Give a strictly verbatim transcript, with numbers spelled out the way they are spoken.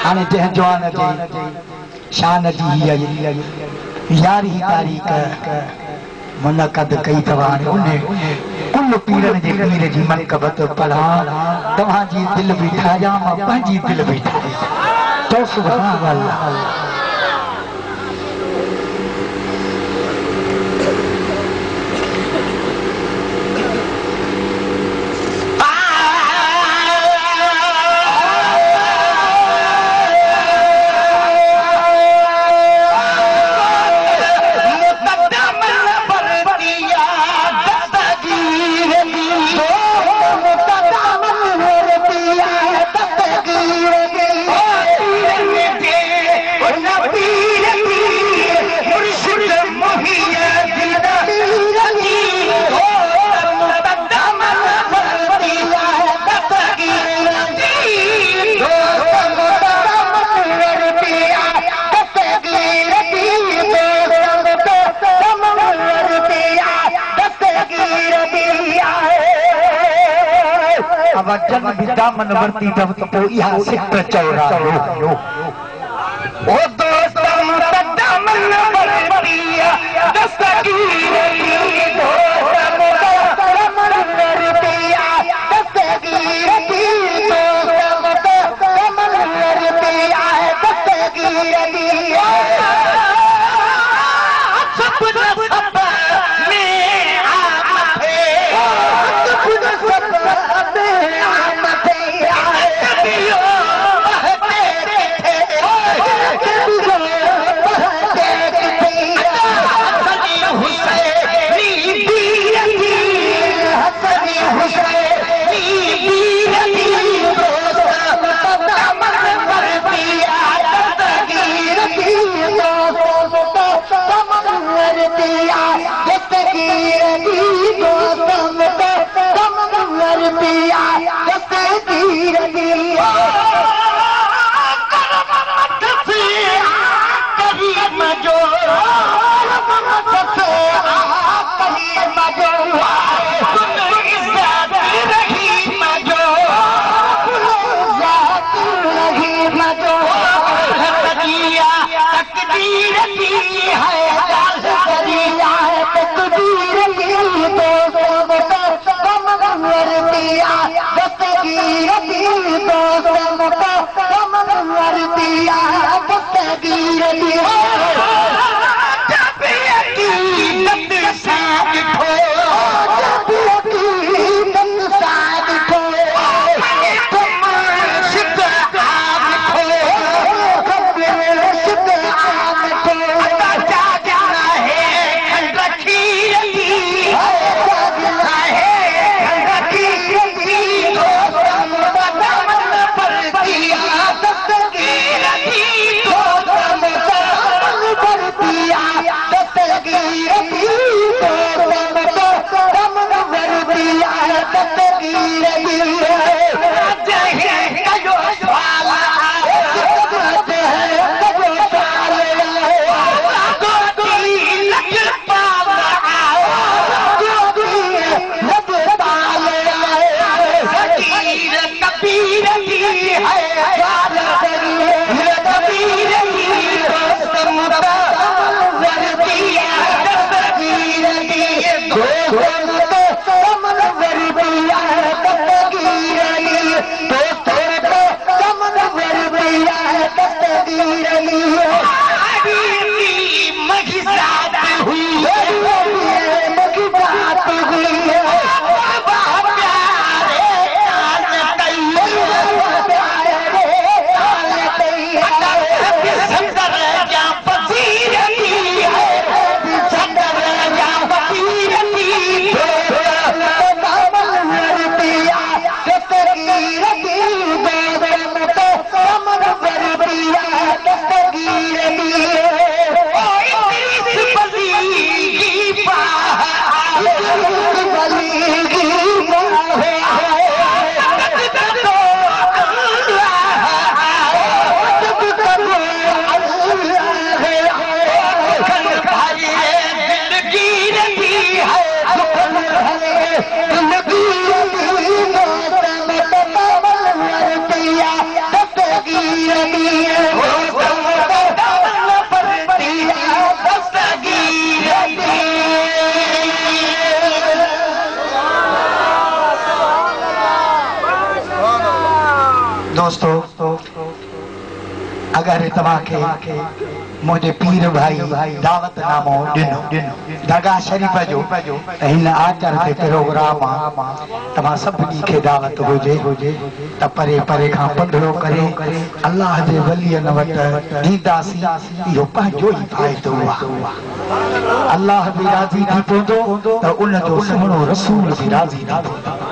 हाने जह जवान जे शान जी यारहीं तारीख़ मुनक़द कई तवाने उन्हें कुल पीरन जे पीर जी मनक़बत पढ़ा तव्हां जी दिल भी ठाया मां पंहिंजी दिल भी ठाई तो सुभान अल्लाह जन भी दामन वरती तब तो इहा सिक चौरा ओ दोस्त दामन वरती दस्तगीर दी दोस्त दामन वरती दस्तगीर दी दोस्त दामन वरती दस्तगीर दी सब सब में आप थे सब सब दोस्तों अगर तव्हांखे मुझे पीर भाई दावतनामो दिनो दरगाह शरीफ जो इन आचर ते प्रोग्राम तव्हां सभिनी खे दावत हुजे त परे परे खां पंधरो करे अल्लाह जे वलियन वटि ईंदासीं। इहो पंहिंजो ई फ़ाइदो आहे। अल्लाह बि राज़ी थी पवंदो त उन जो सुहिणो रसूल बि राज़ी थी पवंदो।